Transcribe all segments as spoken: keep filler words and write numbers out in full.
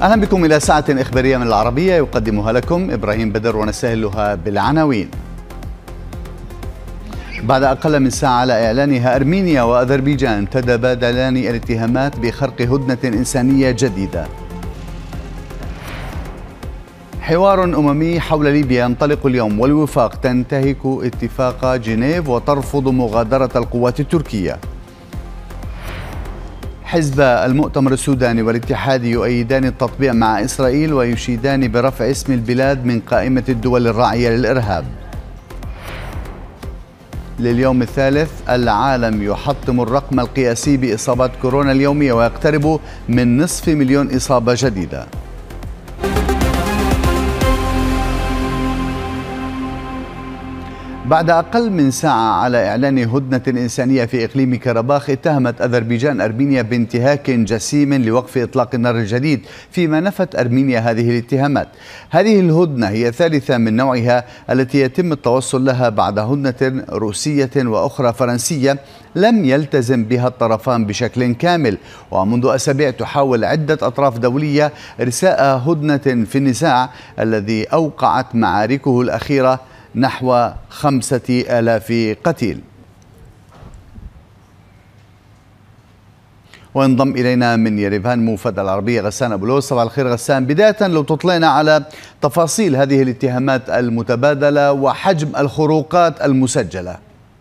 أهلا بكم إلى ساعة إخبارية من العربية يقدمها لكم إبراهيم بدر، ونستهلها بالعناوين. بعد أقل من ساعة على إعلانها، أرمينيا وأذربيجان تتبادلان الاتهامات بخرق هدنة إنسانية جديدة. حوار أممي حول ليبيا ينطلق اليوم، والوفاق تنتهك اتفاق جنيف وترفض مغادرة القوات التركية. حزب المؤتمر السوداني والاتحاد يؤيدان التطبيع مع إسرائيل ويشيدان برفع اسم البلاد من قائمة الدول الراعية للإرهاب. لليوم الثالث العالم يحطم الرقم القياسي بإصابات كورونا اليومية ويقترب من نصف مليون إصابة جديدة. بعد أقل من ساعة على إعلان هدنة إنسانية في إقليم كرباخ، اتهمت أذربيجان أرمينيا بانتهاك جسيم لوقف إطلاق النار الجديد، فيما نفت أرمينيا هذه الاتهامات. هذه الهدنة هي الثالثة من نوعها التي يتم التوصل لها بعد هدنة روسية وأخرى فرنسية لم يلتزم بها الطرفان بشكل كامل. ومنذ أسابيع تحاول عدة أطراف دولية إرساء هدنة في النزاع الذي أوقعت معاركه الأخيرة نحو خمسة آلاف قتيل. وانضم إلينا من يريفان موفد العربية غسان أبو لوز. صباح الخير غسان. بداية لو تطلعنا على تفاصيل هذه الاتهامات المتبادلة وحجم الخروقات المسجلة.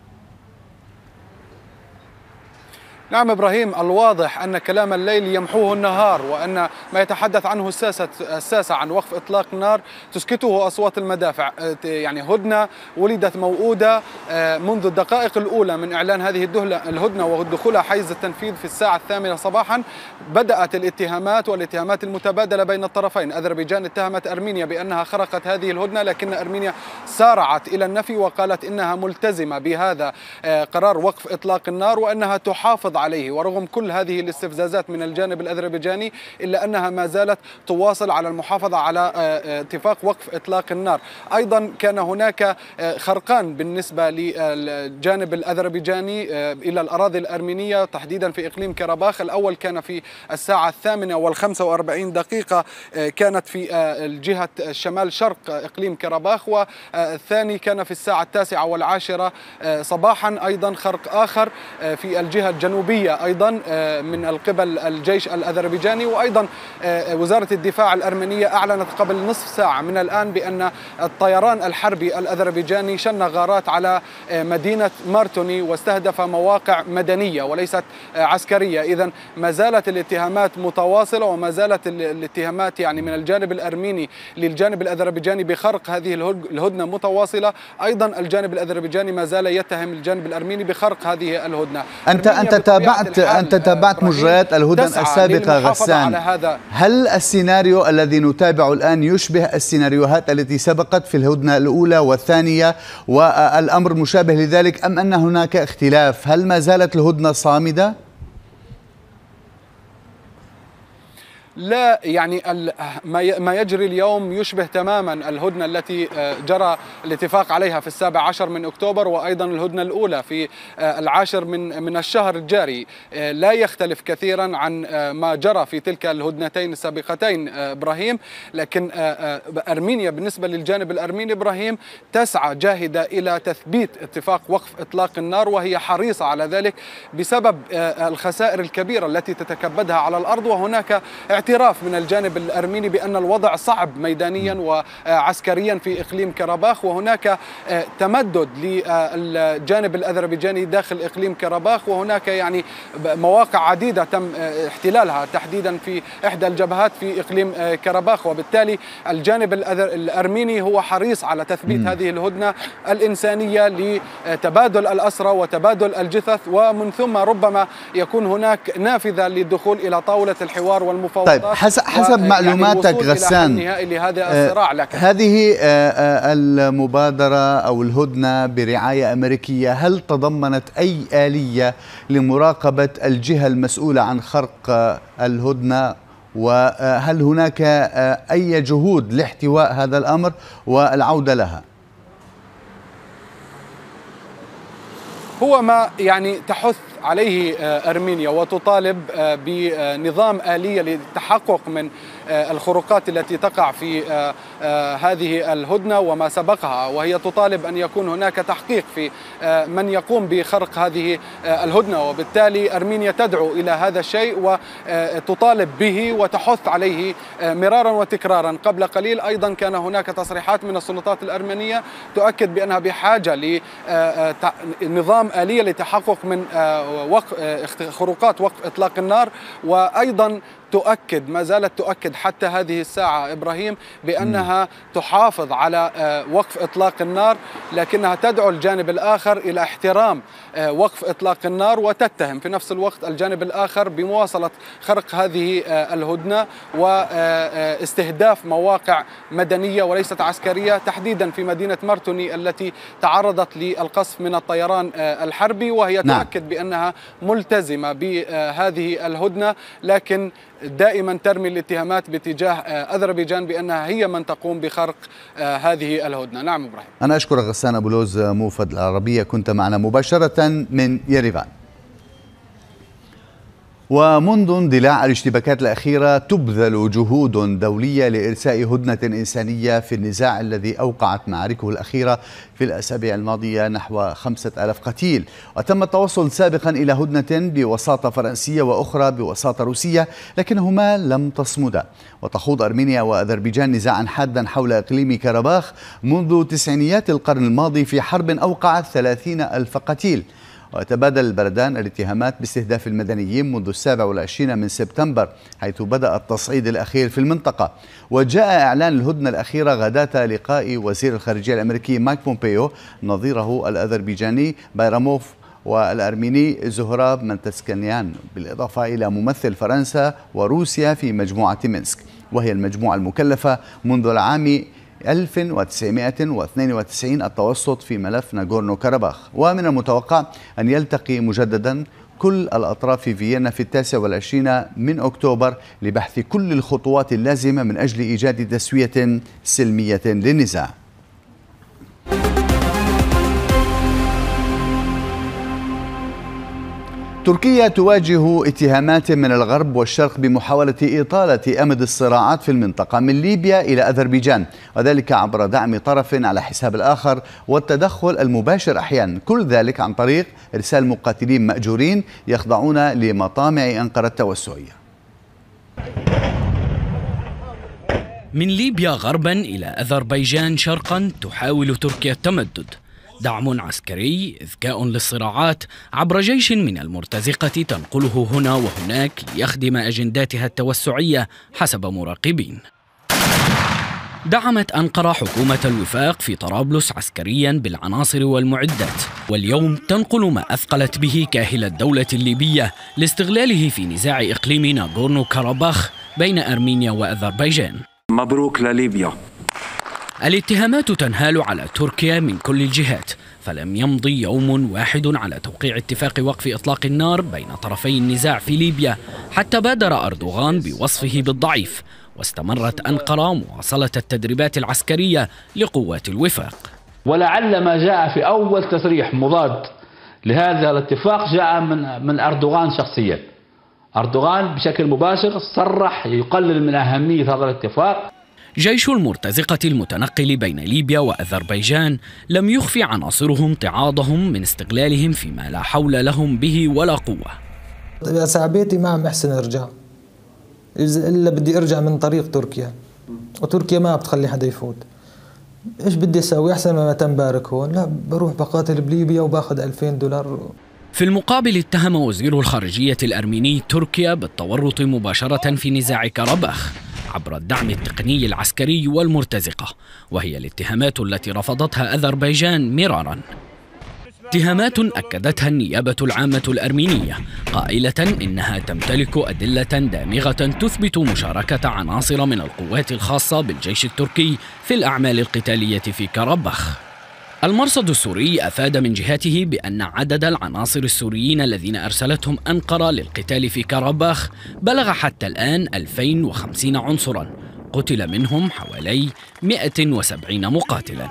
نعم إبراهيم، الواضح أن كلام الليل يمحوه النهار، وأن ما يتحدث عنه الساسة الساسة عن وقف إطلاق النار تسكته أصوات المدافع. يعني هدنة ولدت موؤودة منذ الدقائق الأولى من إعلان هذه الهدنة ودخولها حيز التنفيذ في الساعة الثامنة صباحا. بدأت الاتهامات والاتهامات المتبادلة بين الطرفين. أذربيجان اتهمت أرمينيا بأنها خرقت هذه الهدنة، لكن أرمينيا سارعت إلى النفي وقالت إنها ملتزمة بهذا قرار وقف إطلاق النار وأنها تحافظ عليه. ورغم كل هذه الاستفزازات من الجانب الأذربيجاني إلا أنها ما زالت تواصل على المحافظة على اتفاق وقف إطلاق النار. أيضا كان هناك خرقان بالنسبة للجانب الأذربيجاني إلى الأراضي الأرمينية تحديدا في إقليم كرباخ. الأول كان في الساعة الثامنة والخمسة وأربعين دقيقة، كانت في الجهة الشمال شرق إقليم كرباخ، والثاني كان في الساعة التاسعة والعاشرة صباحا. أيضا خرق آخر في الجهة الجنوبية أيضا من القبل الجيش الأذربيجاني. وأيضا وزارة الدفاع الأرمنية أعلنت قبل نصف ساعة من الآن بأن الطيران الحربي الأذربيجاني شن غارات على مدينة مارتوني واستهدف مواقع مدنية وليست عسكرية. إذن ما زالت الاتهامات متواصلة، وما زالت الاتهامات يعني من الجانب الأرميني للجانب الأذربيجاني بخرق هذه الهدنة متواصلة. أيضا الجانب الأذربيجاني ما زال يتهم الجانب الأرميني بخرق هذه الهدنة. أنت أنت تابعت أنت تابعت مجريات الهدن السابقة غسان. هل السيناريو الذي نتابعه الآن يشبه السيناريوهات التي سبقت في الهدنة الأولى والثانية والأمر مشابه لذلك، أم أن هناك اختلاف؟ هل ما زالت الهدنة صامدة؟ لا، يعني ما يجري اليوم يشبه تماما الهدنة التي جرى الاتفاق عليها في السابع عشر من أكتوبر، وأيضا الهدنة الأولى في العاشر من من الشهر الجاري. لا يختلف كثيرا عن ما جرى في تلك الهدنتين السابقتين إبراهيم. لكن أرمينيا بالنسبة للجانب الأرميني إبراهيم تسعى جاهدة إلى تثبيت اتفاق وقف إطلاق النار، وهي حريصة على ذلك بسبب الخسائر الكبيرة التي تتكبدها على الأرض. وهناك اعتراف من الجانب الأرميني بأن الوضع صعب ميدانيا وعسكريا في إقليم كرباخ، وهناك تمدد للجانب الأذربيجاني داخل إقليم كرباخ، وهناك يعني مواقع عديدة تم احتلالها تحديدا في إحدى الجبهات في إقليم كرباخ. وبالتالي الجانب الأرميني هو حريص على تثبيت م. هذه الهدنة الإنسانية لتبادل الأسرى وتبادل الجثث، ومن ثم ربما يكون هناك نافذة للدخول إلى طاولة الحوار والمفاوضات. طيب حسب حسب معلوماتك غسان، لهذا هذه المبادرة أو الهدنة برعاية أمريكية هل تضمنت أي آلية لمراقبة الجهة المسؤولة عن خرق الهدنة؟ وهل هناك أي جهود لاحتواء هذا الأمر والعودة لها؟ هو ما يعني تحث عليه أرمينيا وتطالب بنظام آلية للتحقق من الخروقات التي تقع في هذه الهدنة وما سبقها، وهي تطالب أن يكون هناك تحقيق في من يقوم بخرق هذه الهدنة، وبالتالي أرمينيا تدعو إلى هذا الشيء وتطالب به وتحث عليه مرارا وتكرارا. قبل قليل أيضا كان هناك تصريحات من السلطات الأرمنية تؤكد بأنها بحاجة لنظام آلية للتحقق من خروقات وقف إطلاق النار، وأيضا تؤكد ما زالت تؤكد حتى هذه الساعة إبراهيم بأنها م. تحافظ على وقف إطلاق النار، لكنها تدعو الجانب الآخر إلى احترام وقف إطلاق النار، وتتهم في نفس الوقت الجانب الآخر بمواصلة خرق هذه الهدنة واستهداف مواقع مدنية وليست عسكرية، تحديدا في مدينة مرتوني التي تعرضت للقصف من الطيران الحربي، وهي نعم. تؤكد بأنها ملتزمة بهذه الهدنة، لكن دائما ترمي الاتهامات باتجاه أذربيجان بأنها هي من تقوم بخرق هذه الهدنة. نعم إبراهيم. أنا أشكرك غسان أبو لوز موفد العربية، كنت معنا مباشرة من يريفان. ومنذ اندلاع الاشتباكات الأخيرة تبذل جهود دولية لإرساء هدنة إنسانية في النزاع الذي أوقعت معاركه الأخيرة في الأسابيع الماضية نحو خمسة آلاف قتيل، وتم التوصل سابقا إلى هدنة بوساطة فرنسية وأخرى بوساطة روسية، لكنهما لم تصمدا. وتخوض أرمينيا وأذربيجان نزاعا حادا حول إقليم كرباخ منذ تسعينيات القرن الماضي في حرب أوقعت ثلاثين ألف قتيل. وتبادل البلدان الاتهامات باستهداف المدنيين منذ السابع والعشرين من سبتمبر، حيث بدأ التصعيد الأخير في المنطقة. وجاء إعلان الهدنة الأخيرة غداة لقاء وزير الخارجية الأمريكي مايك بومبيو نظيره الأذربيجاني بايراموف والأرميني زهراب منتسكنيان، بالإضافة إلى ممثل فرنسا وروسيا في مجموعة مينسك، وهي المجموعة المكلفة منذ العام ألف وتسعمائة واثنين وتسعين التوسط في ملف ناغورنو كاراباخ. ومن المتوقع أن يلتقي مجددا كل الأطراف في فيينا في التاسع والعشرين من أكتوبر لبحث كل الخطوات اللازمة من أجل إيجاد تسوية سلمية للنزاع. تركيا تواجه اتهامات من الغرب والشرق بمحاولة إطالة أمد الصراعات في المنطقة من ليبيا إلى أذربيجان، وذلك عبر دعم طرف على حساب الآخر والتدخل المباشر أحيانا، كل ذلك عن طريق إرسال مقاتلين مأجورين يخضعون لمطامع أنقرة التوسعية. من ليبيا غربا إلى أذربيجان شرقا تحاول تركيا التمدد، دعم عسكري، إذكاء للصراعات عبر جيش من المرتزقة تنقله هنا وهناك ليخدم أجنداتها التوسعية حسب مراقبين. دعمت أنقرة حكومة الوفاق في طرابلس عسكريا بالعناصر والمعدات، واليوم تنقل ما أثقلت به كاهل الدولة الليبية لاستغلاله في نزاع إقليم ناغورنو كاراباخ بين أرمينيا وأذربيجان. مبروك لليبيا. الاتهامات تنهال على تركيا من كل الجهات، فلم يمضي يوم واحد على توقيع اتفاق وقف إطلاق النار بين طرفي النزاع في ليبيا حتى بادر أردوغان بوصفه بالضعيف، واستمرت أنقرة مواصلة التدريبات العسكرية لقوات الوفاق. ولعل ما جاء في أول تصريح مضاد لهذا الاتفاق جاء من من أردوغان شخصيا. أردوغان بشكل مباشر صرح يقلل من أهمية هذا الاتفاق. جيش المرتزقة المتنقل بين ليبيا وأذربيجان لم يخفي عناصره امتعاضهم من استغلالهم فيما لا حول لهم به ولا قوة. صعبيتي مع محسن ارجع، إلا بدي أرجع من طريق تركيا، وتركيا ما بتخلي حدا يفوت. إيش بدي أسوي؟ أحسن ما تنبارك هون، لا بروح بقاتل بليبيا وباخذ ألفين دولار. في المقابل اتهم وزير الخارجية الأرميني تركيا بالتورط مباشرة في نزاع كاراباخ عبر الدعم التقني العسكري والمرتزقة، وهي الاتهامات التي رفضتها أذربيجان مرارا. اتهامات أكدتها النيابة العامة الأرمينية قائلة إنها تمتلك أدلة دامغة تثبت مشاركة عناصر من القوات الخاصة بالجيش التركي في الأعمال القتالية في كاراباخ. المرصد السوري أفاد من جهته بأن عدد العناصر السوريين الذين أرسلتهم أنقرة للقتال في كاراباخ بلغ حتى الآن ألفين وخمسين عنصرا، قتل منهم حوالي مئة وسبعين مقاتلا.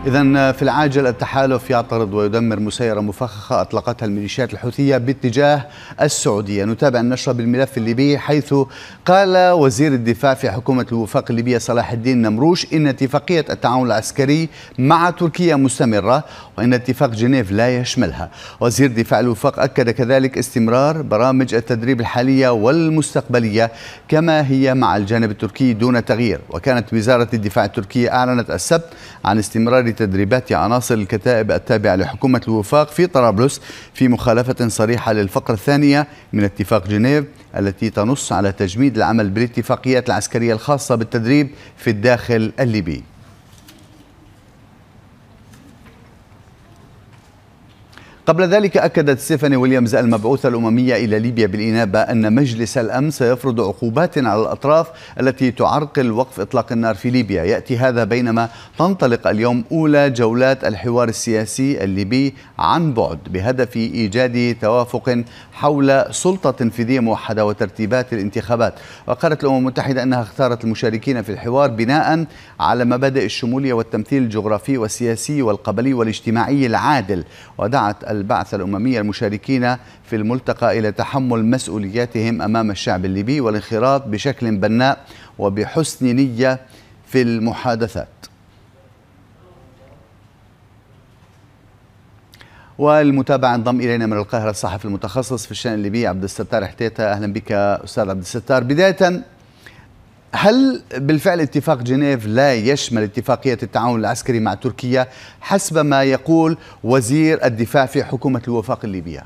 إذن في العاجل التحالف يعترض ويدمر مسيرة مفخخة أطلقتها الميليشيات الحوثية باتجاه السعودية. نتابع النشرة بالملف الليبي، حيث قال وزير الدفاع في حكومة الوفاق الليبية صلاح الدين نمروش إن اتفاقية التعاون العسكري مع تركيا مستمرة وإن اتفاق جنيف لا يشملها. وزير دفاع الوفاق أكد كذلك استمرار برامج التدريب الحالية والمستقبلية كما هي مع الجانب التركي دون تغيير. وكانت وزارة الدفاع التركية أعلنت السبت عن استمرار تدريبات عناصر الكتائب التابعة لحكومة الوفاق في طرابلس في مخالفة صريحة للفقرة الثانية من اتفاق جنيف التي تنص على تجميد العمل بالاتفاقيات العسكرية الخاصة بالتدريب في الداخل الليبي. قبل ذلك أكدت ستيفاني ويليامز المبعوثة الأممية إلى ليبيا بالإنابة أن مجلس الأمن سيفرض عقوبات على الأطراف التي تعرقل وقف إطلاق النار في ليبيا. يأتي هذا بينما تنطلق اليوم أولى جولات الحوار السياسي الليبي عن بعد بهدف إيجاد توافق حول سلطة تنفيذية موحدة وترتيبات الانتخابات. وقالت الأمم المتحدة أنها اختارت المشاركين في الحوار بناء على مبادئ الشمولية والتمثيل الجغرافي والسياسي والقبلي والاجتماعي العادل، ودعت البعثة الأممية المشاركين في الملتقى إلى تحمل مسؤولياتهم أمام الشعب الليبي والانخراط بشكل بناء وبحسن نية في المحادثات. والمتابعة انضم إلينا من القاهرة الصحفي المتخصص في الشأن الليبي عبد الستار حتيتة. أهلا بك أستاذ عبد الستار. بداية، هل بالفعل اتفاق جنيف لا يشمل اتفاقية التعاون العسكري مع تركيا حسب ما يقول وزير الدفاع في حكومة الوفاق الليبية؟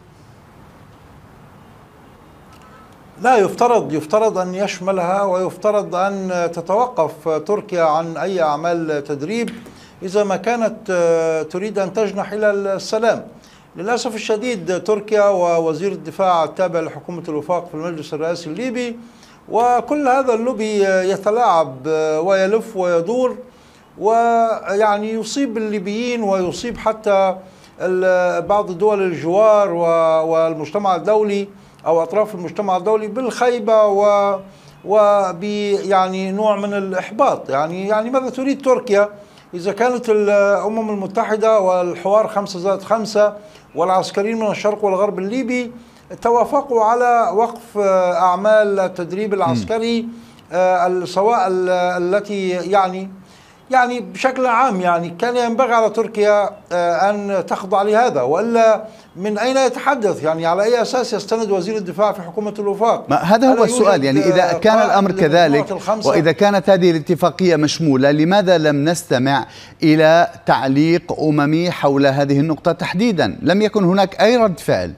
لا، يفترض يفترض أن يشملها، ويفترض أن تتوقف تركيا عن أي أعمال تدريب إذا ما كانت تريد أن تجنح إلى السلام. للأسف الشديد تركيا ووزير الدفاع التابع لحكومة الوفاق في المجلس الرئاسي الليبي وكل هذا اللوبي يتلاعب ويلف ويدور، ويعني يصيب الليبيين ويصيب حتى بعض دول الجوار والمجتمع الدولي أو أطراف المجتمع الدولي بالخيبة و وب يعني نوع من الإحباط. يعني يعني ماذا تريد تركيا إذا كانت الأمم المتحدة والحوار خمسة زائد خمسة والعسكريين من الشرق والغرب الليبي توافقوا على وقف أعمال التدريب العسكري سواء التي يعني يعني بشكل عام يعني كان ينبغي على تركيا أن تخضع لهذا، وإلا من أين يتحدث؟ يعني على أي أساس يستند وزير الدفاع في حكومة الوفاق؟ ما هذا هو السؤال. يعني إذا كان الأمر كذلك وإذا كانت هذه الاتفاقية مشمولة، لماذا لم نستمع إلى تعليق أممي حول هذه النقطة تحديدا؟ لم يكن هناك أي رد فعل.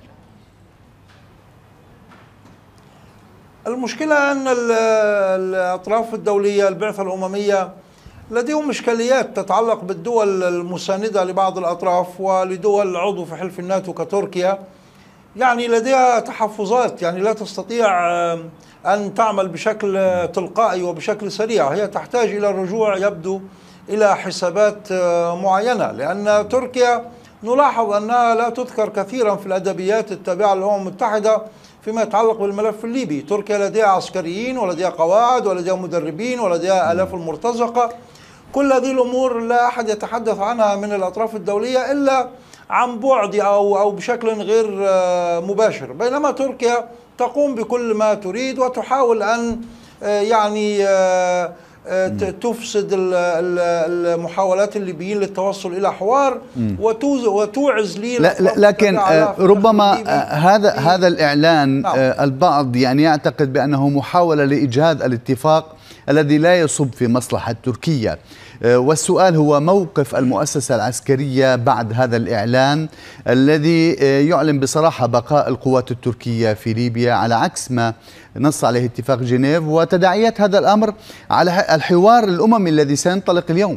المشكلة أن الأطراف الدولية البعثة الأممية لديهم إشكاليات تتعلق بالدول المساندة لبعض الأطراف ولدول عضو في حلف الناتو كتركيا، يعني لديها تحفظات، يعني لا تستطيع أن تعمل بشكل تلقائي وبشكل سريع. هي تحتاج إلى الرجوع يبدو إلى حسابات معينة، لأن تركيا نلاحظ أنها لا تذكر كثيرا في الأدبيات التابعة للأمم المتحدة فيما يتعلق بالملف الليبي. تركيا لديها عسكريين ولديها قواعد ولديها مدربين ولديها آلاف المرتزقة. كل هذه الأمور لا أحد يتحدث عنها من الأطراف الدولية إلا عن بعد أو أو بشكل غير مباشر، بينما تركيا تقوم بكل ما تريد وتحاول أن يعني تفسد المحاولات الليبيين للتوصل إلى حوار وتوعز لي. لكن ربما هذا هذا الإعلان نعم. البعض يعني يعتقد بأنه محاولة لإجهاض الاتفاق الذي لا يصب في مصلحة تركيا. والسؤال هو موقف المؤسسة العسكرية بعد هذا الإعلان الذي يعلن بصراحة بقاء القوات التركية في ليبيا على عكس ما نص عليه اتفاق جنيف، وتداعيات هذا الأمر على الحوار الأممي الذي سينطلق اليوم.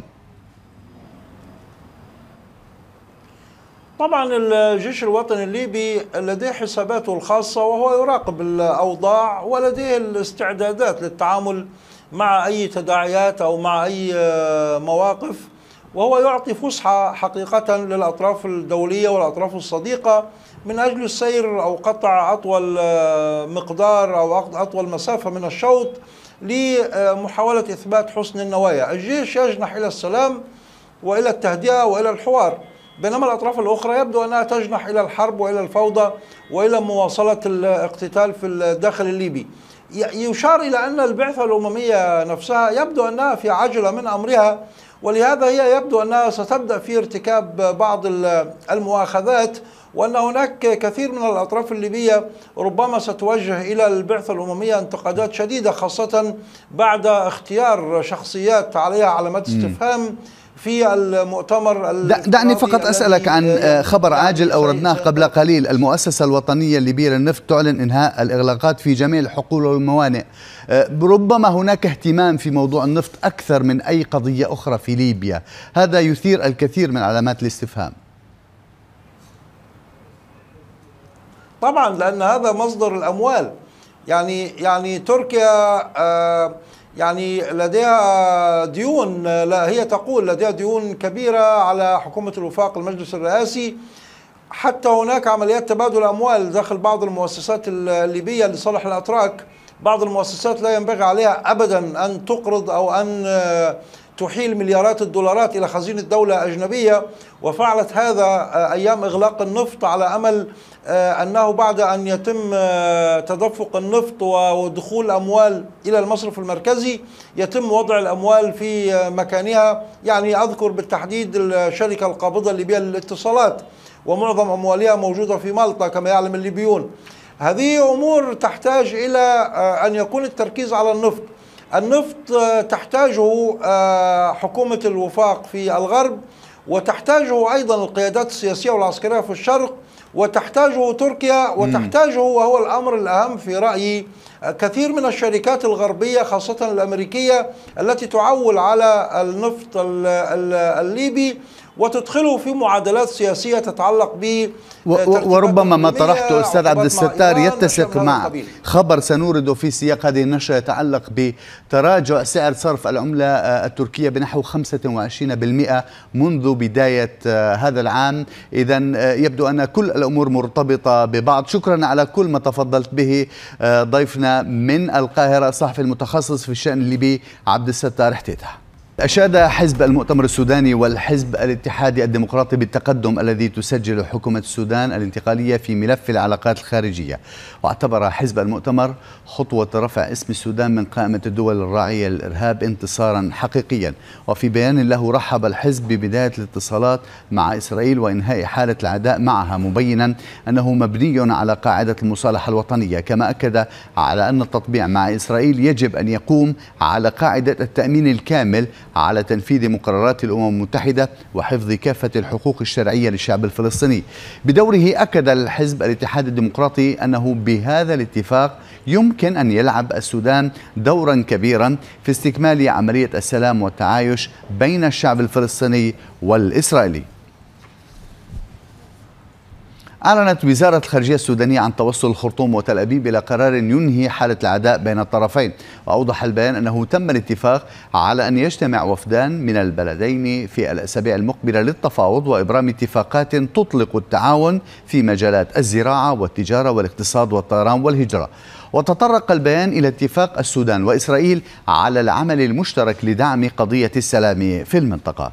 طبعا الجيش الوطني الليبي لديه حساباته الخاصة وهو يراقب الأوضاع ولديه الاستعدادات للتعامل مع أي تداعيات أو مع أي مواقف، وهو يعطي فسحة حقيقة للأطراف الدولية والأطراف الصديقة من أجل السير أو قطع أطول مقدار أو أطول مسافة من الشوط لمحاولة إثبات حسن النوايا. الجيش يجنح إلى السلام وإلى التهدئة وإلى الحوار، بينما الأطراف الأخرى يبدو أنها تجنح إلى الحرب وإلى الفوضى وإلى مواصلة الاقتتال في الداخل الليبي. يشار إلى أن البعثة الأممية نفسها يبدو أنها في عجلة من أمرها، ولهذا هي يبدو أنها ستبدأ في ارتكاب بعض المؤاخذات، وأن هناك كثير من الأطراف الليبية ربما ستوجه إلى البعثة الأممية انتقادات شديدة، خاصة بعد اختيار شخصيات عليها علامات استفهام في المؤتمر. دعني فقط أسألك عن خبر عاجل أوردناه قبل قليل. المؤسسة الوطنية الليبية للنفط تعلن إنهاء الإغلاقات في جميع الحقول والموانئ. ربما هناك اهتمام في موضوع النفط أكثر من أي قضية أخرى في ليبيا، هذا يثير الكثير من علامات الاستفهام. طبعا لأن هذا مصدر الأموال. يعني يعني تركيا آه يعني لديها ديون، لا هي تقول لديها ديون كبيرة على حكومة الوفاق المجلس الرئاسي. حتى هناك عمليات تبادل أموال داخل بعض المؤسسات الليبية لصالح الأتراك. بعض المؤسسات لا ينبغي عليها أبدا أن تقرض أو أن تحيل مليارات الدولارات إلى خزينة دولة أجنبية، وفعلت هذا أيام إغلاق النفط على أمل أنه بعد أن يتم تدفق النفط ودخول أموال إلى المصرف المركزي يتم وضع الأموال في مكانها. يعني أذكر بالتحديد الشركة القابضة الليبية للاتصالات، ومعظم أموالها موجودة في مالطا كما يعلم الليبيون. هذه أمور تحتاج إلى أن يكون التركيز على النفط. النفط تحتاجه حكومة الوفاق في الغرب، وتحتاجه أيضا القيادات السياسية والعسكرية في الشرق، وتحتاجه تركيا، وتحتاجه وهو الأمر الأهم في رأيي كثير من الشركات الغربية خاصة الأمريكية التي تعول على النفط الليبي وتدخله في معادلات سياسية تتعلق ب وربما ما طرحته أستاذ عبد الستار يتسق مع خبر سنورده في سياق هذه النشرة يتعلق بتراجع سعر صرف العملة التركية بنحو خمسة وعشرين بالمئة منذ بداية هذا العام. إذا يبدو أن كل الأمور مرتبطة ببعض. شكرا على كل ما تفضلت به ضيفنا من القاهرة الصحفي المتخصص في الشأن الليبي عبد الستار حتيتة. أشاد حزب المؤتمر السوداني والحزب الاتحادي الديمقراطي بالتقدم الذي تسجل حكومة السودان الانتقالية في ملف العلاقات الخارجية، واعتبر حزب المؤتمر خطوة رفع اسم السودان من قائمة الدول الراعية للإرهاب انتصارا حقيقيا. وفي بيان له رحب الحزب ببداية الاتصالات مع إسرائيل وإنهاء حالة العداء معها، مبينا أنه مبني على قاعدة المصالحة الوطنية، كما أكد على أن التطبيع مع إسرائيل يجب أن يقوم على قاعدة التأمين الكامل على تنفيذ مقررات الأمم المتحدة وحفظ كافة الحقوق الشرعية للشعب الفلسطيني. بدوره أكد الحزب الاتحاد الديمقراطي أنه بهذا الاتفاق يمكن أن يلعب السودان دورا كبيرا في استكمال عملية السلام والتعايش بين الشعب الفلسطيني والإسرائيلي. أعلنت وزارة الخارجية السودانية عن توصل الخرطوم وتل أبيب إلى قرار ينهي حالة العداء بين الطرفين، وأوضح البيان أنه تم الاتفاق على أن يجتمع وفدان من البلدين في الأسابيع المقبلة للتفاوض وإبرام اتفاقات تطلق التعاون في مجالات الزراعة والتجارة والاقتصاد والطيران والهجرة. وتطرق البيان إلى اتفاق السودان وإسرائيل على العمل المشترك لدعم قضية السلام في المنطقة.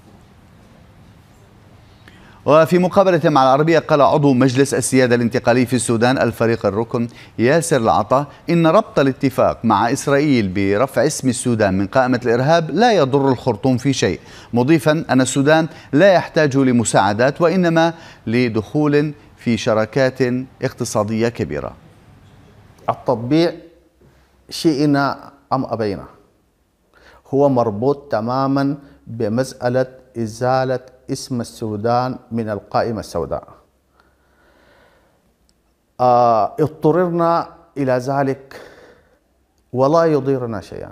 وفي مقابلة مع العربية قال عضو مجلس السيادة الانتقالي في السودان الفريق الركن ياسر العطا إن ربط الاتفاق مع إسرائيل برفع اسم السودان من قائمة الإرهاب لا يضر الخرطوم في شيء، مضيفا أن السودان لا يحتاج لمساعدات وإنما لدخول في شراكات اقتصادية كبيرة. التطبيع شئنا أم أبينا هو مربوط تماما بمسألة إزالة اسم السودان من القائمة السوداء. آه اضطررنا إلى ذلك ولا يضيرنا شيئا.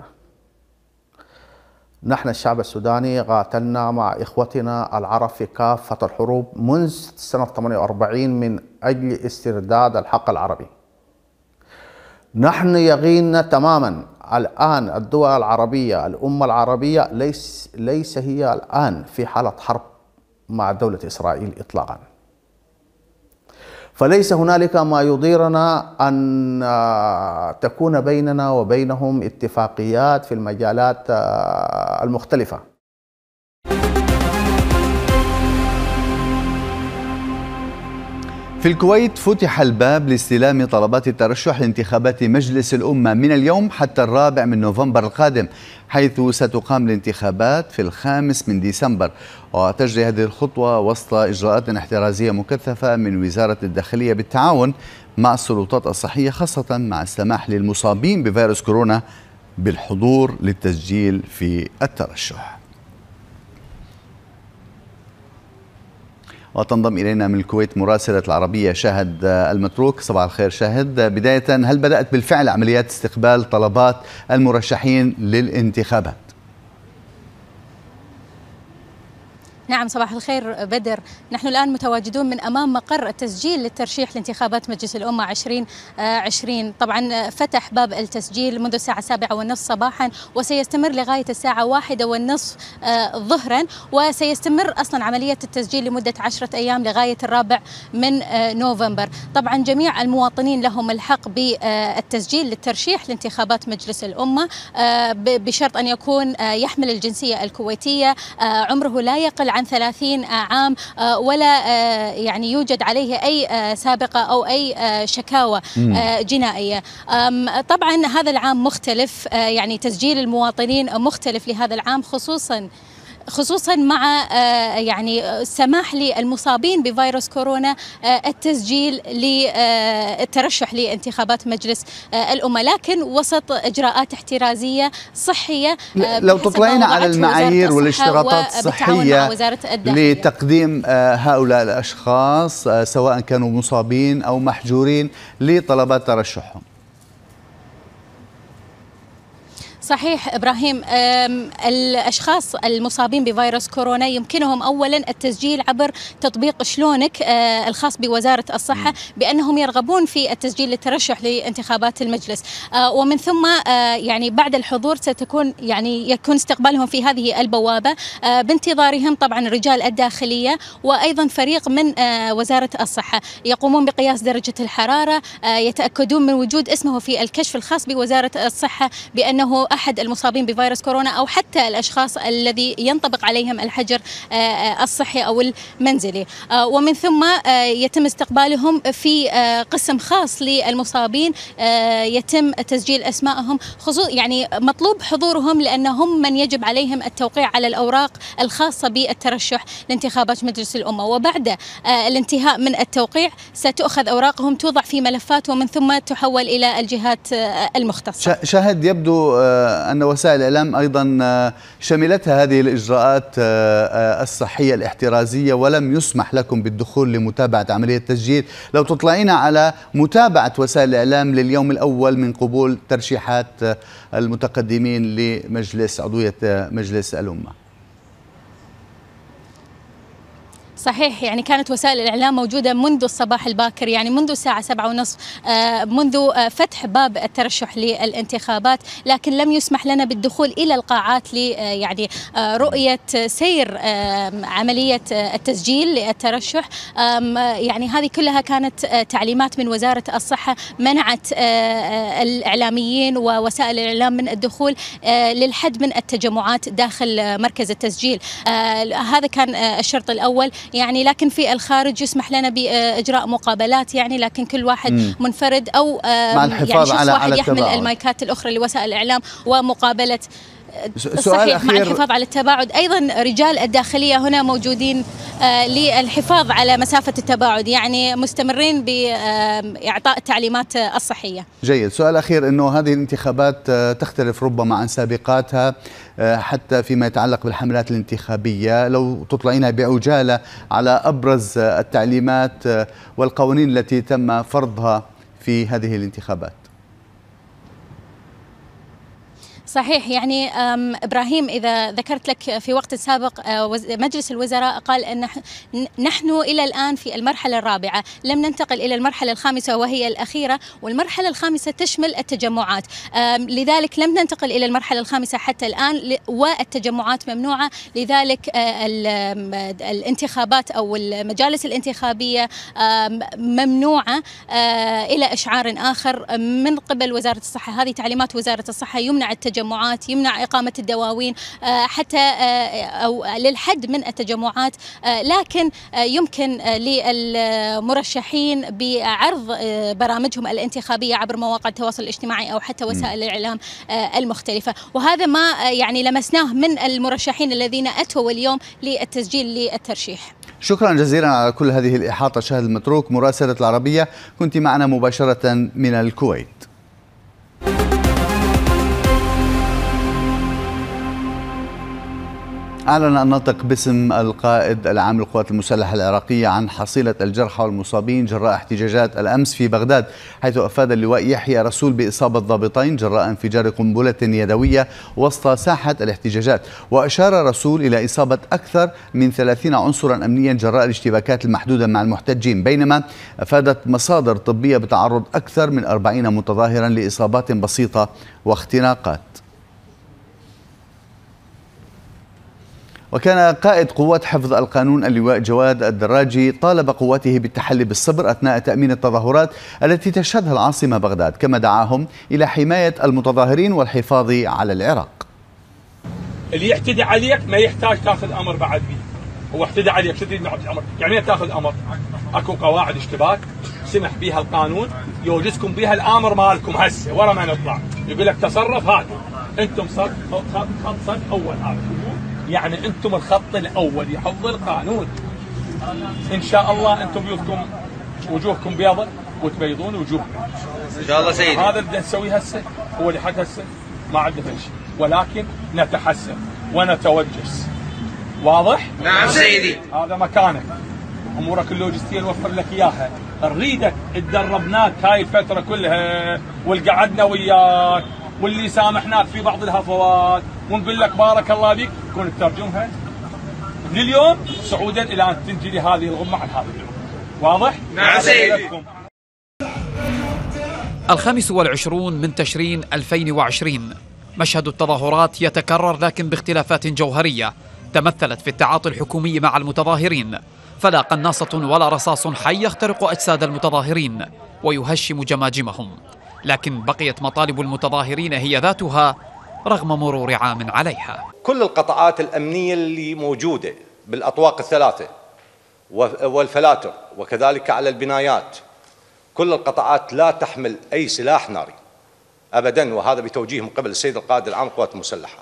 نحن الشعب السوداني قاتلنا مع إخوتنا العرب في كافة الحروب منذ سنة ثمانية وأربعين من أجل استرداد الحق العربي. نحن يقيننا تماما الآن الدول العربية الأمة العربية ليس, ليس هي الآن في حالة حرب مع دولة إسرائيل إطلاقا. فليس هنالك ما يضيرنا أن تكون بيننا وبينهم اتفاقيات في المجالات المختلفة. في الكويت فتح الباب لاستلام طلبات الترشح لانتخابات مجلس الأمة من اليوم حتى الرابع من نوفمبر القادم، حيث ستقام الانتخابات في الخامس من ديسمبر. وتجري هذه الخطوة وسط إجراءات احترازية مكثفة من وزارة الداخلية بالتعاون مع السلطات الصحية، خاصة مع السماح للمصابين بفيروس كورونا بالحضور للتسجيل في الترشح. وتنضم إلينا من الكويت مراسلة العربية شاهد المتروك. صباح الخير شاهد. بداية، هل بدأت بالفعل عمليات استقبال طلبات المرشحين للانتخابات؟ نعم، صباح الخير بدر. نحن الآن متواجدون من أمام مقر التسجيل للترشيح لانتخابات مجلس الأمة عشرين عشرين. طبعا فتح باب التسجيل منذ الساعة السابعة والنصف صباحا، وسيستمر لغاية الساعة واحدة والنصف ظهرا، وسيستمر أصلا عملية التسجيل لمدة عشرة أيام لغاية الرابع من نوفمبر. طبعا جميع المواطنين لهم الحق بالتسجيل للترشيح لانتخابات مجلس الأمة بشرط أن يكون يحمل الجنسية الكويتية، عمره لا يقل عن ثلاثين عام، ولا يعني يوجد عليه أي سابقة أو أي شكاوى جنائية. طبعا هذا العام مختلف، يعني تسجيل المواطنين مختلف لهذا العام، خصوصا خصوصا مع يعني السماح للمصابين بفيروس كورونا التسجيل للترشح لانتخابات مجلس الأمة، لكن وسط إجراءات احترازية صحية. لو تطلعينا على المعايير والاشتراطات الصحية لتقديم هؤلاء الأشخاص سواء كانوا مصابين أو محجورين لطلبات ترشحهم. صحيح إبراهيم، الأشخاص المصابين بفيروس كورونا يمكنهم أولا التسجيل عبر تطبيق شلونك الخاص بوزارة الصحة بأنهم يرغبون في التسجيل للترشح لانتخابات المجلس، ومن ثم يعني بعد الحضور ستكون يعني يكون استقبالهم في هذه البوابة بانتظارهم طبعا رجال الداخلية وأيضا فريق من وزارة الصحة يقومون بقياس درجة الحرارة، يتأكدون من وجود اسمه في الكشف الخاص بوزارة الصحة بأنه أحد المصابين بفيروس كورونا، أو حتى الأشخاص الذي ينطبق عليهم الحجر الصحي أو المنزلي، ومن ثم يتم استقبالهم في قسم خاص للمصابين، يتم تسجيل أسمائهم، خصوصا يعني مطلوب حضورهم لأنهم من يجب عليهم التوقيع على الأوراق الخاصة بالترشح لانتخابات مجلس الأمة. وبعد الانتهاء من التوقيع ستؤخذ أوراقهم توضع في ملفات ومن ثم تحول إلى الجهات المختصة. شاهد، يبدو أن وسائل الإعلام أيضا شملتها هذه الإجراءات الصحية الاحترازية ولم يسمح لكم بالدخول لمتابعة عملية التسجيل. لو تطلعين على متابعة وسائل الإعلام لليوم الأول من قبول ترشيحات المتقدمين لمجلس عضوية مجلس الأمة. صحيح، يعني كانت وسائل الإعلام موجودة منذ الصباح الباكر، يعني منذ الساعة سبعة ونصف، منذ فتح باب الترشح للانتخابات، لكن لم يسمح لنا بالدخول إلى القاعات ل يعني رؤية سير عملية التسجيل للترشح. يعني هذه كلها كانت تعليمات من وزارة الصحة منعت الإعلاميين ووسائل الإعلام من الدخول للحد من التجمعات داخل مركز التسجيل. هذا كان الشرط الأول، يعني لكن في الخارج يسمح لنا بإجراء مقابلات، يعني لكن كل واحد مم. منفرد أو مع الحفاظ يعني على واحد على يحمل التباعد. المايكات الأخرى لوسائل الإعلام ومقابلة. سؤال صحيح، أخير. مع الحفاظ على التباعد. أيضا رجال الداخلية هنا موجودين آه للحفاظ على مسافة التباعد، يعني مستمرين بإعطاء التعليمات الصحية. جيد. سؤال أخير، أنه هذه الانتخابات تختلف ربما عن سابقاتها حتى فيما يتعلق بالحملات الانتخابية. لو تطلعينها بعجالة على أبرز التعليمات والقوانين التي تم فرضها في هذه الانتخابات. صحيح، يعني إبراهيم إذا ذكرت لك في وقت سابق مجلس الوزراء قال أن نحن إلى الآن في المرحلة الرابعة، لم ننتقل إلى المرحلة الخامسة وهي الأخيرة، والمرحلة الخامسة تشمل التجمعات، لذلك لم ننتقل إلى المرحلة الخامسة حتى الآن، والتجمعات ممنوعة. لذلك الانتخابات أو المجالس الانتخابية ممنوعة إلى إشعار آخر من قبل وزارة الصحة. هذه تعليمات وزارة الصحة، يمنع التجمعات التجمعات، يمنع إقامة الدواوين حتى أو للحد من التجمعات، لكن يمكن للمرشحين بعرض برامجهم الانتخابية عبر مواقع التواصل الاجتماعي أو حتى وسائل الإعلام المختلفة. وهذا ما يعني لمسناه من المرشحين الذين أتوا اليوم للتسجيل للترشيح. شكرا جزيلا على كل هذه الإحاطة. شاهد المتروك، مراسلة العربية، كنت معنا مباشرة من الكويت. أعلن الناطق باسم القائد العام للقوات المسلحة العراقية عن حصيلة الجرحى والمصابين جراء احتجاجات الأمس في بغداد، حيث أفاد اللواء يحيى رسول بإصابة ضابطين جراء انفجار قنبلة يدوية وسط ساحة الاحتجاجات. وأشار رسول إلى إصابة أكثر من ثلاثين عنصرا أمنيا جراء الاشتباكات المحدودة مع المحتجين، بينما أفادت مصادر طبية بتعرض أكثر من أربعين متظاهرا لإصابات بسيطة واختناقات. وكان قائد قوات حفظ القانون اللواء جواد الدراجي طالب قواته بالتحلي بالصبر أثناء تأمين التظاهرات التي تشهدها العاصمة بغداد، كما دعاهم إلى حماية المتظاهرين والحفاظ على العراق. اللي يعتدي عليك ما يحتاج تاخذ أمر بعد بيه، هو اعتدى عليك شو تريد ناخذ أمر؟ يعني تاخذ أمر؟ أكو قواعد اشتباك سمح بها القانون يوجزكم بها الآمر مالكم هسه ورا ما نطلع، يقول لك تصرف هذا، أنتم صد خط صد أول هذا، يعني انتم الخط الاول يحفظ القانون. ان شاء الله انتم بيوتكم وجوهكم بيضة وتبيضون وجوهكم ان شاء الله سيدي. هذا اللي بدنا نسويه هسه، هو اللي حق هسه ما عندنا شيء، ولكن نتحسن ونتوجس. واضح؟ نعم سيدي. هذا مكانك، امورك اللوجستيه نوفر لك اياها، نريدك تدربناك هاي الفتره كلها والقعدنا وياك واللي سامحناك في بعض الهفوات ونقول لك بارك الله بك، كون تترجمها من اليوم صعودا الى ان تنجلي هذه الغمه عن هذا اليوم. واضح؟ نعم سيدي. الخامس والعشرون من تشرين ألفين وعشرين، مشهد التظاهرات يتكرر لكن باختلافات جوهرية تمثلت في التعاطي الحكومي مع المتظاهرين، فلا قناصة ولا رصاص حي يخترق أجساد المتظاهرين ويهشم جماجمهم، لكن بقيت مطالب المتظاهرين هي ذاتها رغم مرور عام عليها. كل القطاعات الأمنية اللي موجودة بالأطواق الثلاثة والفلاتر وكذلك على البنايات، كل القطاعات لا تحمل أي سلاح ناري أبدا، وهذا بتوجيه من قبل السيد القائد العام للقوات المسلحة،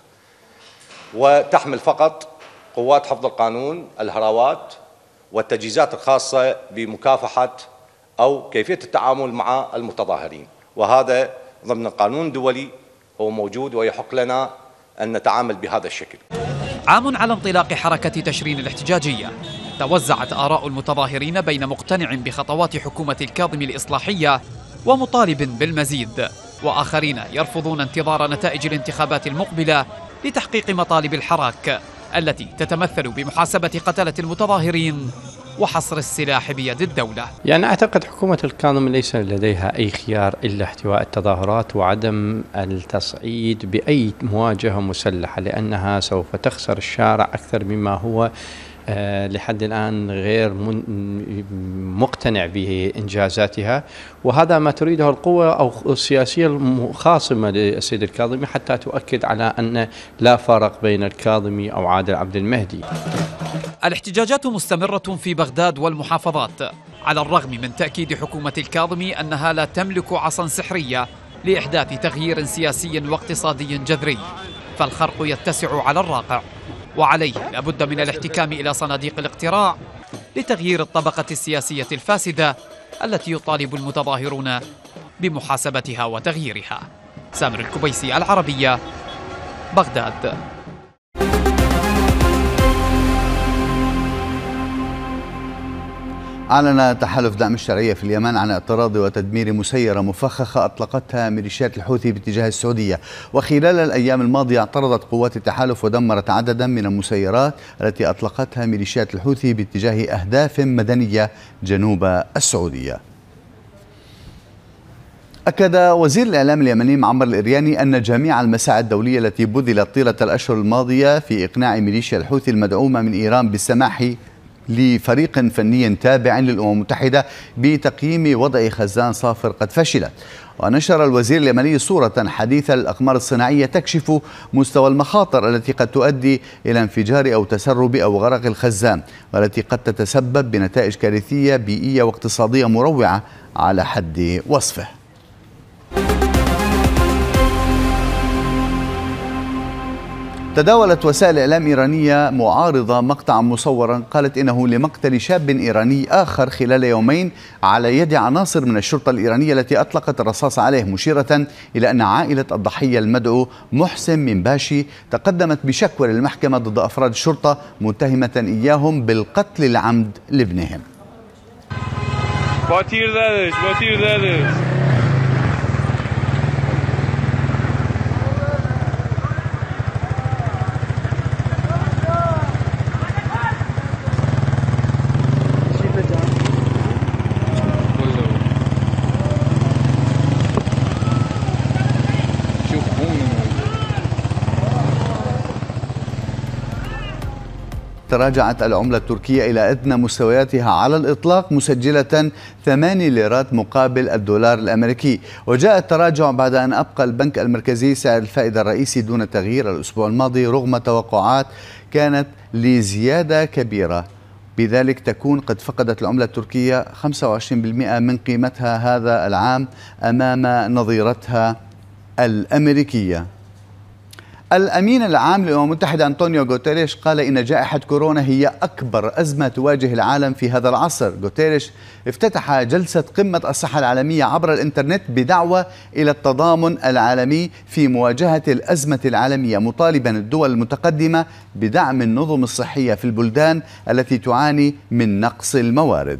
وتحمل فقط قوات حفظ القانون الهراوات والتجهيزات الخاصة بمكافحة أو كيفية التعامل مع المتظاهرين، وهذا ضمن القانون الدولي هو موجود ويحق لنا أن نتعامل بهذا الشكل. عام على انطلاق حركة تشرين الاحتجاجية، توزعت آراء المتظاهرين بين مقتنع بخطوات حكومة الكاظم الإصلاحية ومطالب بالمزيد، وآخرين يرفضون انتظار نتائج الانتخابات المقبلة لتحقيق مطالب الحراك التي تتمثل بمحاسبة قتلة المتظاهرين وحصر السلاح بيد الدولة. يعني أعتقد حكومة الكاظم ليس لديها أي خيار إلا احتواء التظاهرات وعدم التصعيد بأي مواجهة مسلحة، لأنها سوف تخسر الشارع أكثر مما هو أه لحد الآن غير مقتنع بإنجازاتها، وهذا ما تريده القوة أو السياسية المخاصمة للسيد الكاظمي حتى تؤكد على أن لا فرق بين الكاظمي أو عادل عبد المهدي. الاحتجاجات مستمرة في بغداد والمحافظات على الرغم من تأكيد حكومة الكاظمي أنها لا تملك عصا سحرية لإحداث تغيير سياسي واقتصادي جذري، فالخرق يتسع على الراقع، وعليه لابد من الاحتكام إلى صناديق الاقتراع لتغيير الطبقة السياسية الفاسدة التي يطالب المتظاهرون بمحاسبتها وتغييرها. سامر الكبيسي، العربية، بغداد. أعلن تحالف دعم الشرعية في اليمن عن اعتراض وتدمير مسيرة مفخخة أطلقتها ميليشيات الحوثي باتجاه السعودية، وخلال الأيام الماضية اعترضت قوات التحالف ودمرت عددا من المسيرات التي أطلقتها ميليشيات الحوثي باتجاه أهداف مدنية جنوب السعودية. أكد وزير الإعلام اليمني معمر الإرياني أن جميع المساعي الدولية التي بذلت طيلة الأشهر الماضية في إقناع ميليشيا الحوثي المدعومة من إيران بالسماح لفريق فني تابع للأمم المتحدة بتقييم وضع خزان صافر قد فشلت. ونشر الوزير اليمني صورة حديثة للأقمار الصناعية تكشف مستوى المخاطر التي قد تؤدي إلى انفجار أو تسرب أو غرق الخزان، والتي قد تتسبب بنتائج كارثية بيئية واقتصادية مروعة على حد وصفه. تداولت وسائل إعلام إيرانية معارضة مقطعا مصورا قالت إنه لمقتل شاب إيراني آخر خلال يومين على يد عناصر من الشرطة الإيرانية التي أطلقت الرصاص عليه، مشيرة إلى أن عائلة الضحية المدعو محسن منباشي تقدمت بشكوى للمحكمة ضد أفراد الشرطة متهمة إياهم بالقتل العمد لابنهم. تراجعت العملة التركية إلى أدنى مستوياتها على الإطلاق، مسجلة ثماني ليرات مقابل الدولار الأمريكي. وجاء التراجع بعد أن أبقى البنك المركزي سعر الفائدة الرئيسي دون تغيير الأسبوع الماضي رغم توقعات كانت لزيادة كبيرة، بذلك تكون قد فقدت العملة التركية خمسة وعشرين بالمئة من قيمتها هذا العام أمام نظيرتها الأمريكية. الأمين العام للأمم المتحدة أنطونيو غوتيريش قال إن جائحة كورونا هي أكبر أزمة تواجه العالم في هذا العصر. غوتيريش افتتح جلسة قمة الصحة العالمية عبر الإنترنت بدعوة إلى التضامن العالمي في مواجهة الأزمة العالمية، مطالبا الدول المتقدمة بدعم النظم الصحية في البلدان التي تعاني من نقص الموارد.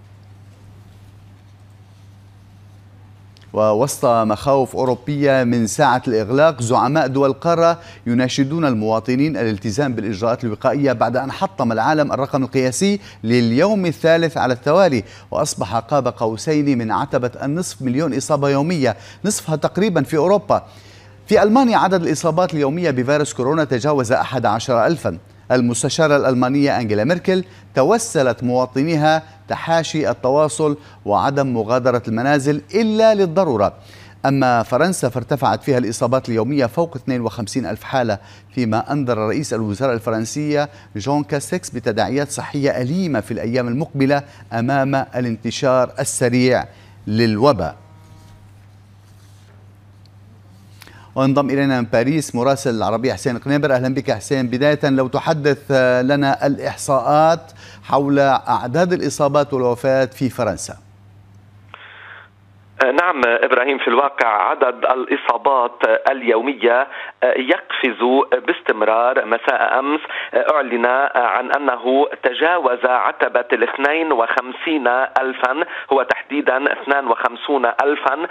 ووسط مخاوف أوروبية من ساعة الإغلاق، زعماء دول القارة يناشدون المواطنين الالتزام بالإجراءات الوقائية بعد أن حطم العالم الرقم القياسي لليوم الثالث على التوالي، وأصبح قاب قوسين من عتبة النصف مليون إصابة يومية، نصفها تقريبا في أوروبا. في ألمانيا عدد الإصابات اليومية بفيروس كورونا تجاوز أحد عشر ألفا. المستشارة الألمانية أنجيلا ميركل توسلت مواطنيها تحاشي التواصل وعدم مغادرة المنازل إلا للضرورة. أما فرنسا فارتفعت فيها الإصابات اليومية فوق اثنين وخمسين ألف حالة، فيما أنذر رئيس الوزراء الفرنسية جون كاستكس بتداعيات صحية أليمة في الأيام المقبلة أمام الانتشار السريع للوباء. وانضم إلينا من باريس مراسل العربية حسين قنيبر. أهلا بك حسين. بداية لو تحدث لنا الإحصاءات حول أعداد الإصابات والوفاات في فرنسا. نعم إبراهيم، في الواقع عدد الإصابات اليومية يقفز باستمرار. مساء أمس أعلن عن أنه تجاوز عتبة الاثنين وخمسين ألفا، هو تحديدا اثنان وخمسون ألفا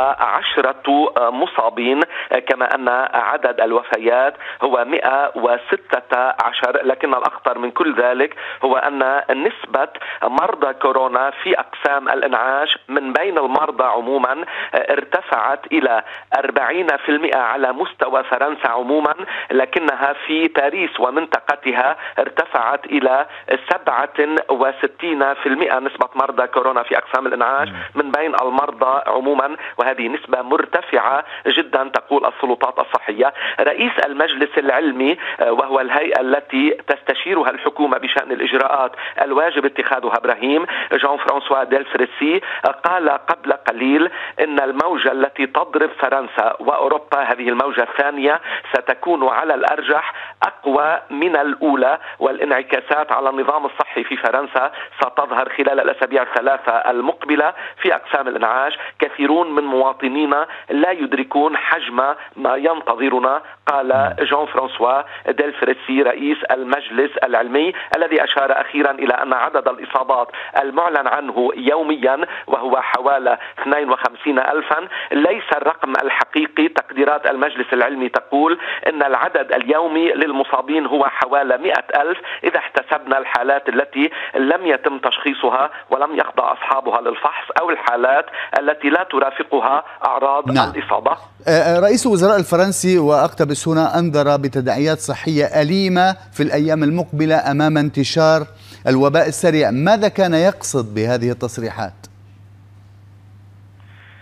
وعشرة مصابين، كما أن عدد الوفيات هو مئة وستة عشر. لكن الأخطر من كل ذلك هو أن نسبة مرضى كورونا في أقسام الإنعاش من بين المرضى عموما ارتفعت إلى أربعين بالمئة على مستوى فرنسا عموما، لكنها في باريس ومنطقتها ارتفعت إلى سبعة وستين بالمئة نسبة مرضى كورونا في أقسام الإنعاش من بين المرضى عموما، وهذه نسبة مرتفعة جدا تقول السلطات الصحية. رئيس المجلس العلمي وهو الهيئة التي تستشيرها الحكومة بشأن الإجراءات الواجب اتخاذها إبراهيم، جون فرانسوا ديلفريسي، قال قبل قليل إن الموجة التي تضرب فرنسا وأوروبا، هذه الموجة الثانية، ستكون على الأرجح أقوى من الأولى، والانعكاسات على النظام الصحي في فرنسا ستظهر خلال الأسابيع الثلاثة المقبلة في أقسام الإنعاش. كثيرون من مواطنينا لا يدركون حجم ما ينتظرنا، قال جون فرانسوا ديلفريسي رئيس المجلس العلمي، الذي أشار أخيرا إلى أن عدد الإصابات المعلن عنه يوميا وهو حوالي اثنين وخمسين ألفا ليس الرقم الحقيقي. تقديرات المجلس العلمي تقول أن العدد اليومي للمصابين هو حوالي مئة ألف إذا احتسبنا الحالات التي لم يتم تشخيصها ولم يخضع أصحابها للفحص، أو الحالات التي لا ترافقها أعراض نعم. الإصابة. رئيس الوزراء الفرنسي وأقتبس هنا أنذر بتداعيات صحية أليمة في الأيام المقبلة أمام انتشار الوباء السريع. ماذا كان يقصد بهذه التصريحات؟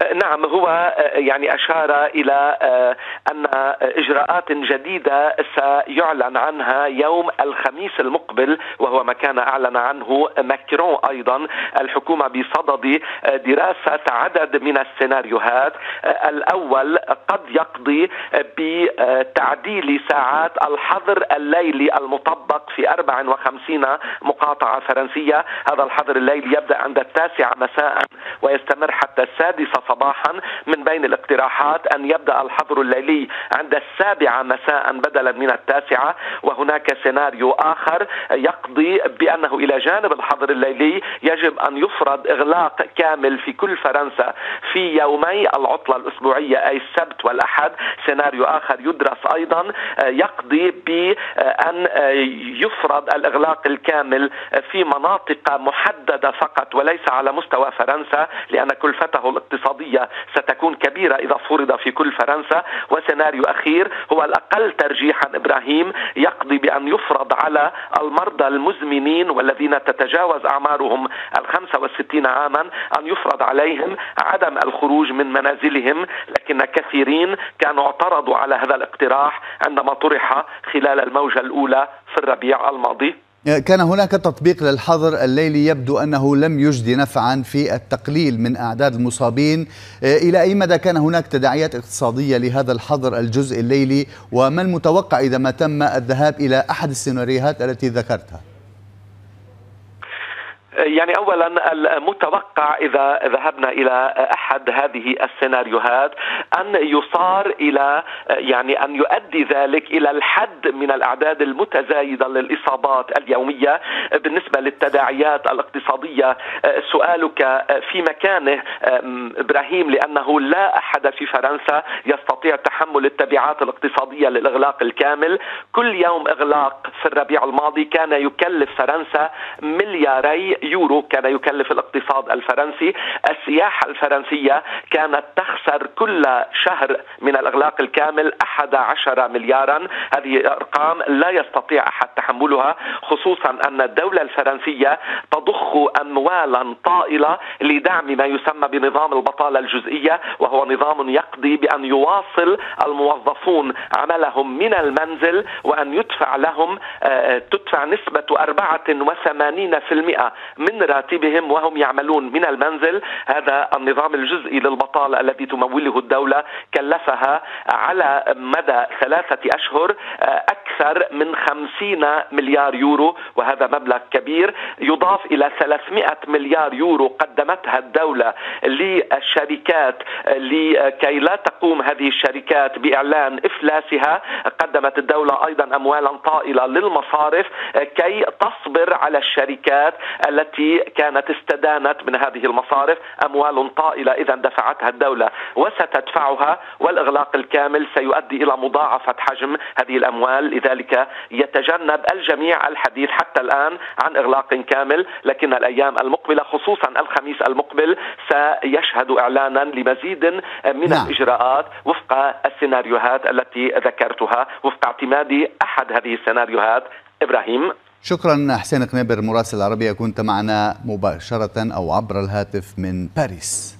نعم، هو يعني أشار إلى أن إجراءات جديدة سيعلن عنها يوم الخميس المقبل، وهو ما كان أعلن عنه ماكرون. أيضا الحكومة بصدد دراسة عدد من السيناريوهات. الأول قد يقضي بتعديل ساعات الحظر الليلي المطبق في أربع وخمسين مقاطعة فرنسية. هذا الحظر الليلي يبدأ عند التاسعة مساء ويستمر حتى السادسة صباحا. من بين الاقتراحات أن يبدأ الحظر الليلي عند السابعة مساء بدلا من التاسعة. وهناك سيناريو آخر يقضي بأنه إلى جانب الحظر الليلي يجب أن يفرض إغلاق كامل في كل فرنسا في يومي العطلة الأسبوعية أي السبت والأحد. سيناريو آخر يدرس أيضا يقضي بأن يفرض الإغلاق الكامل في مناطق محددة فقط وليس على مستوى فرنسا، لأن كلفته الاقتصادية ستكون كبيرة إذا فرض في كل فرنسا. وسيناريو أخير هو الأقل ترجيحا إبراهيم، يقضي بأن يفرض على المرضى المزمنين والذين تتجاوز أعمارهم الخمسة والستين عاما أن يفرض عليهم عدم الخروج من منازلهم. لكن كثيرين كانوا اعترضوا على هذا الاقتراح عندما طرح خلال الموجة الأولى في الربيع الماضي. كان هناك تطبيق للحظر الليلي يبدو أنه لم يجدي نفعا في التقليل من أعداد المصابين. إلى أي مدى كان هناك تداعيات اقتصادية لهذا الحظر الجزء الليلي، وما المتوقع إذا ما تم الذهاب إلى أحد السيناريوهات التي ذكرتها؟ يعني أولا المتوقع إذا ذهبنا إلى أحد هذه السيناريوهات أن يصار إلى يعني أن يؤدي ذلك إلى الحد من الأعداد المتزايدة للإصابات اليومية. بالنسبة للتداعيات الاقتصادية سؤالك في مكانه إبراهيم، لأنه لا أحد في فرنسا يستطيع تحمل التبعات الاقتصادية للإغلاق الكامل. كل يوم إغلاق في الربيع الماضي كان يكلف فرنسا ملياري يورو، كان يكلف الاقتصاد الفرنسي. السياحة الفرنسية كانت تخسر كل شهر من الإغلاق الكامل أحد عشر مليارا. هذه أرقام لا يستطيع أحد تحملها، خصوصا أن الدولة الفرنسية تضخ أموالا طائلة لدعم ما يسمى بنظام البطالة الجزئية، وهو نظام يقضي بأن يواصل الموظفون عملهم من المنزل وأن يدفع لهم تدفع نسبة أربعة وثمانين بالمئة من راتبهم وهم يعملون من المنزل. هذا النظام الجزئي للبطالة الذي تموله الدولة كلفها على مدى ثلاثة أشهر أكثر من خمسين مليار يورو، وهذا مبلغ كبير يضاف إلى ثلاثمئة مليار يورو قدمتها الدولة للشركات لكي لا تقوم هذه الشركات بإعلان إفلاسها. قدمت الدولة أيضا أموالا طائلة للمصارف كي تصبر على الشركات التي كانت استدانت من هذه المصارف. أموال طائلة إذا دفعتها الدولة وستدفعها، والإغلاق الكامل سيؤدي إلى مضاعفة حجم هذه الأموال. لذلك يتجنب الجميع الحديث حتى الآن عن إغلاق كامل، لكن الأيام المقبلة خصوصا الخميس المقبل سيشهد إعلانا لمزيد من نعم. الإجراءات وفق السيناريوهات التي ذكرتها، وفق اعتماد أحد هذه السيناريوهات. إبراهيم، شكرا. حسين قنيبر مراسل العربية، كنت معنا مباشرة أو عبر الهاتف من باريس.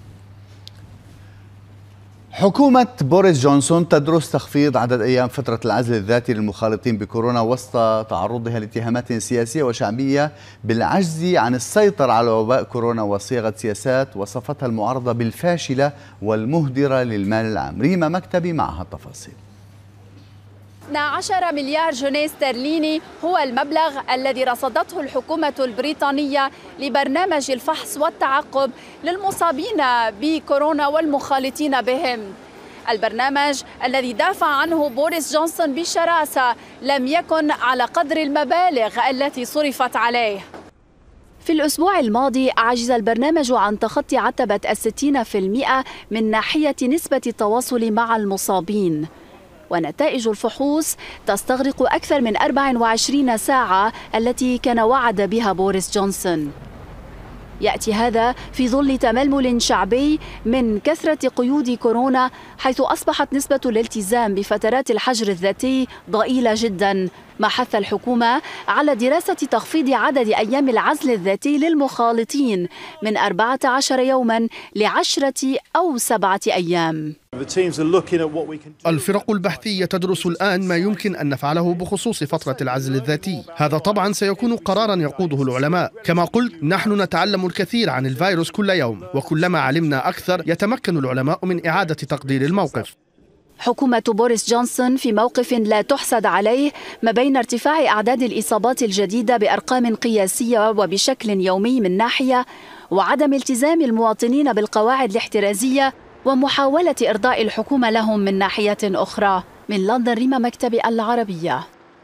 حكومة بوريس جونسون تدرس تخفيض عدد أيام فترة العزل الذاتي للمخالطين بكورونا وسط تعرضها لاتهامات سياسية وشعبية بالعجز عن السيطرة على وباء كورونا وصياغة سياسات وصفتها المعارضة بالفاشلة والمهدرة للمال العام. ريما مكتبي معها التفاصيل. اثنا عشر مليار جنيه استرليني هو المبلغ الذي رصدته الحكومة البريطانية لبرنامج الفحص والتعقب للمصابين بكورونا والمخالطين بهم. البرنامج الذي دافع عنه بوريس جونسون بشراسة لم يكن على قدر المبالغ التي صرفت عليه. في الأسبوع الماضي عجز البرنامج عن تخطي عتبة الستين في المئة من ناحية نسبة التواصل مع المصابين، ونتائج الفحوص تستغرق أكثر من أربع وعشرين ساعة التي كان وعد بها بوريس جونسون. يأتي هذا في ظل تململ شعبي من كثرة قيود كورونا، حيث أصبحت نسبة الالتزام بفترات الحجر الذاتي ضئيلة جدا، ما حث الحكومة على دراسة تخفيض عدد أيام العزل الذاتي للمخالطين من أربعة عشر يوما لعشرة أو سبعة أيام. الفرق البحثية تدرس الآن ما يمكن أن نفعله بخصوص فترة العزل الذاتي. هذا طبعا سيكون قرارا يقوده العلماء. كما قلت، نحن نتعلم الكثير عن الفيروس كل يوم، وكلما علمنا أكثر يتمكن العلماء من إعادة تقدير الموقف. حكومة بوريس جونسون في موقف لا تحسد عليه ما بين ارتفاع أعداد الإصابات الجديدة بأرقام قياسية وبشكل يومي من ناحية، وعدم التزام المواطنين بالقواعد الاحترازية ومحاولة إرضاء الحكومة لهم من ناحية أخرى. من لندن، ريما مكتبي، العربية.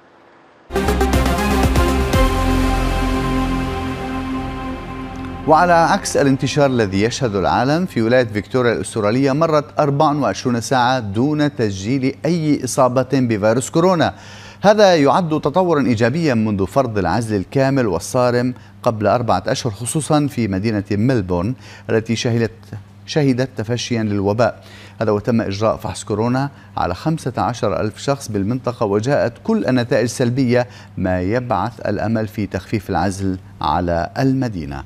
وعلى عكس الانتشار الذي يشهد العالم، في ولاية فيكتوريا الأسترالية مرت أربع وعشرين ساعة دون تسجيل أي إصابة بفيروس كورونا. هذا يعد تطورا إيجابيا منذ فرض العزل الكامل والصارم قبل أربعة أشهر، خصوصا في مدينة ملبورن التي شهدت شهدت تفشيا للوباء. هذا وتم إجراء فحص كورونا على خمسة عشر ألف شخص بالمنطقة، وجاءت كل النتائج سلبية، ما يبعث الأمل في تخفيف العزل على المدينة.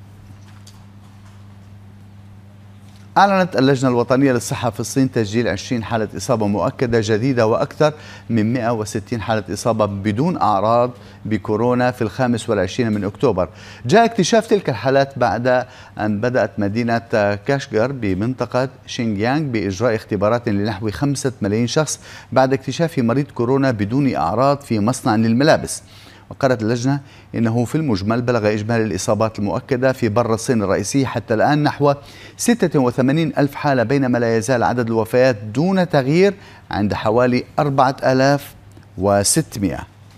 أعلنت اللجنة الوطنية للصحة في الصين تسجيل عشرين حالة إصابة مؤكدة جديدة وأكثر من مئة وستين حالة إصابة بدون أعراض بكورونا في الخامس والعشرين من أكتوبر. جاء اكتشاف تلك الحالات بعد أن بدأت مدينة كاشغر بمنطقة شينجيانغ بإجراء اختبارات لنحو خمسة ملايين شخص بعد اكتشاف مريض كورونا بدون أعراض في مصنع للملابس. وقالت اللجنة إنه في المجمل بلغ إجمالي الإصابات المؤكدة في بر الصين الرئيسي حتى الآن نحو ستة وثمانين ألف حالة، بينما لا يزال عدد الوفيات دون تغيير عند حوالي أربعة آلاف وستمئة.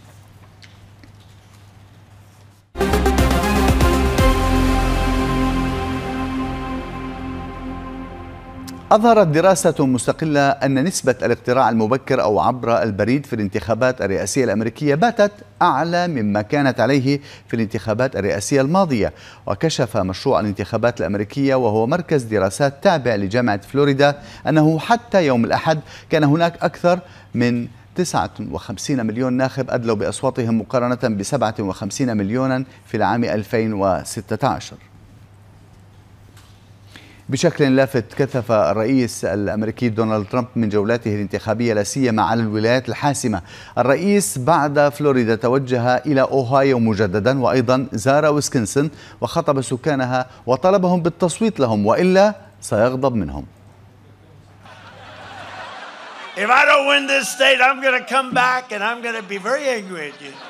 أظهرت دراسة مستقلة أن نسبة الاقتراع المبكر أو عبر البريد في الانتخابات الرئاسية الأمريكية باتت أعلى مما كانت عليه في الانتخابات الرئاسية الماضية. وكشف مشروع الانتخابات الأمريكية، وهو مركز دراسات تابع لجامعة فلوريدا، أنه حتى يوم الأحد كان هناك أكثر من تسعة وخمسين مليون ناخب أدلوا بأصواتهم مقارنة ب سبعة وخمسين مليونا في العام ألفين وستة عشر. بشكل لافت كثف الرئيس الأمريكي دونالد ترامب من جولاته الانتخابية لا سيما على الولايات الحاسمة. الرئيس بعد فلوريدا توجه إلى أوهايو مجددا، وأيضا زار ويسكنسن وخطب سكانها وطلبهم بالتصويت لهم وإلا سيغضب منهم. If I don't win this state, I'm going to come back and I'm going to be very angry at you.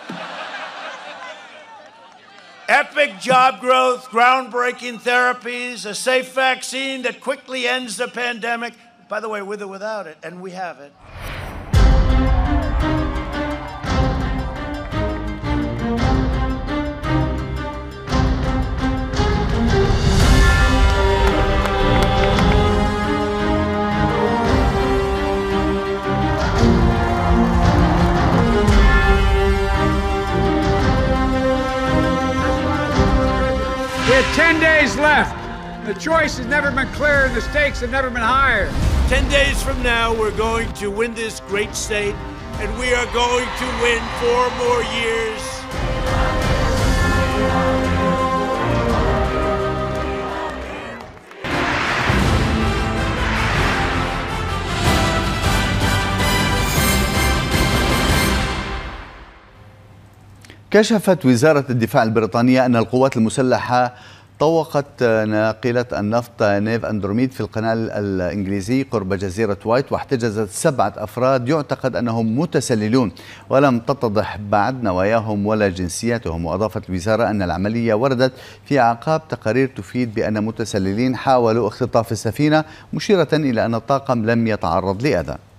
Epic job growth, groundbreaking therapies, a safe vaccine that quickly ends the pandemic. By the way, with or without it, and we have it. We had ten days left. The choice has never been clearer and the stakes have never been higher. Ten days from now, we're going to win this great state, and we are going to win four more years. كشفت وزارة الدفاع البريطانية أن القوات المسلحة طوقت ناقلة النفط نيف أندروميد في القناة الإنجليزي قرب جزيرة وايت، واحتجزت سبعة أفراد يعتقد أنهم متسللون، ولم تتضح بعد نواياهم ولا جنسياتهم. وأضافت الوزارة أن العملية وردت في أعقاب تقارير تفيد بأن متسللين حاولوا اختطاف السفينة، مشيرة إلى أن الطاقم لم يتعرض لأذى.